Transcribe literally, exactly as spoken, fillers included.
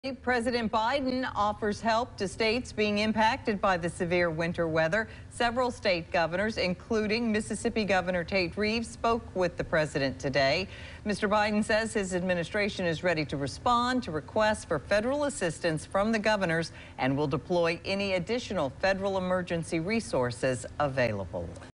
President Biden offers help to states being impacted by the severe winter weather. Several state governors, including Mississippi Governor Tate Reeves, spoke with the president today. Mister Biden says his administration is ready to respond to requests for federal assistance from the governors and will deploy any additional federal emergency resources available.